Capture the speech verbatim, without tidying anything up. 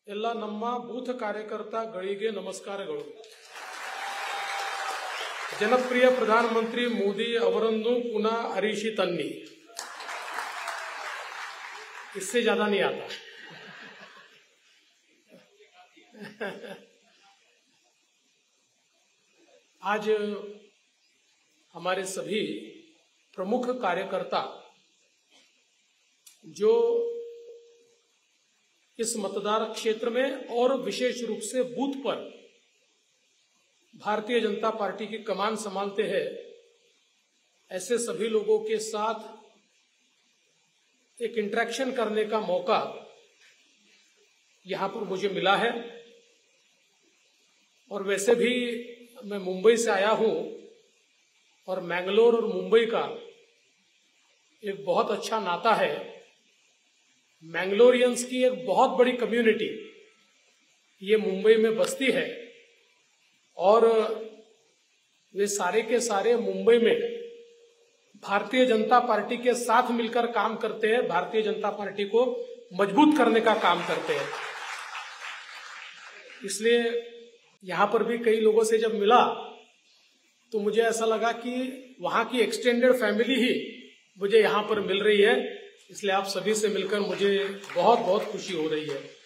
ಎಲ್ಲ ನಮ್ಮ ಬೂತ್ ಕಾರ್ಯಕರ್ತಗಳಿಗೆ ನಮಸ್ಕಾರಗಳು. ಜನಪ್ರಿಯ ಪ್ರಧಾನಮಂತ್ರಿ ಮೋದಿ ಅವರನ್ನು ಪುನಃ ಅರಿಸಿ ತನ್ನಿ. इससे ज्यादा नहीं आता. आज हमारे सभी प्रमुख कार्यकर्ता जो इस मतदान क्षेत्र में और विशेष रूप से बूथ पर भारतीय जनता पार्टी की कमान संभालते हैं, ऐसे सभी लोगों के साथ एक इंटरेक्शन करने का मौका यहां पर मुझे मिला है. और वैसे भी मैं मुंबई से आया हूं और मैंगलोर और मुंबई का एक बहुत अच्छा नाता है. मैंगलोरियंस की एक बहुत बड़ी कम्युनिटी ये मुंबई में बसती है और वे सारे के सारे मुंबई में भारतीय जनता पार्टी के साथ मिलकर काम करते हैं, भारतीय जनता पार्टी को मजबूत करने का काम करते हैं. इसलिए यहां पर भी कई लोगों से जब मिला तो मुझे ऐसा लगा कि वहां की एक्सटेंडेड फैमिली ही मुझे यहां पर मिल रही है. इसलिए आप सभी से मिलकर मुझे बहुत बहुत खुशी हो रही है.